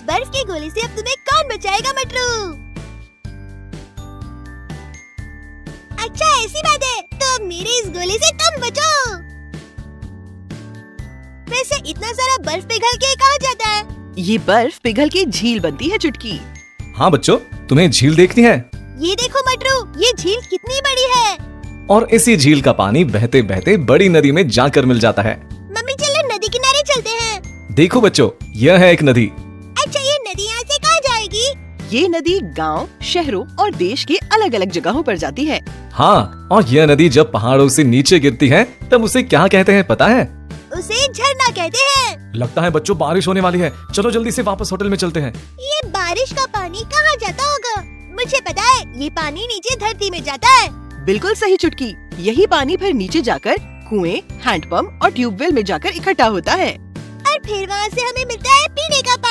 बर्फ के गोले से अब तुम्हें कौन बचाएगा मटरू? अच्छा ऐसी बात है, तो मेरे इस गोले से तुम बचो। वैसे इतना सारा बर्फ पिघल के कहाँ जाता है? ये बर्फ पिघल के झील बनती है चुटकी। हाँ बच्चों, तुम्हें झील देखनी है? ये देखो मटरू, ये झील कितनी बड़ी है। और इसी झील का पानी बहते बहते बड़ी नदी में जाकर मिल जाता है। मम्मी चलो नदी किनारे चलते हैं। देखो बच्चों, यह है एक नदी। अच्छा ये नदी यहाँ से कहाँ जाएगी? ये नदी गांव, शहरों और देश के अलग अलग जगहों पर जाती है। हाँ, और यह नदी जब पहाड़ों से नीचे गिरती है तब उसे क्या कहते हैं पता है? उसे झरना कहते हैं। लगता है बच्चों बारिश होने वाली है, चलो जल्दी से वापस होटल में चलते हैं। ये बारिश का पानी कहाँ जाता होगा? मुझे पता है, ये पानी नीचे धरती में जाता है। बिल्कुल सही चुटकी, यही पानी फिर नीचे जाकर कुएं, हैंडपंप और ट्यूबवेल में जाकर इकट्ठा होता है। और फिर वहाँ से हमें मिलता है पीने का पानी।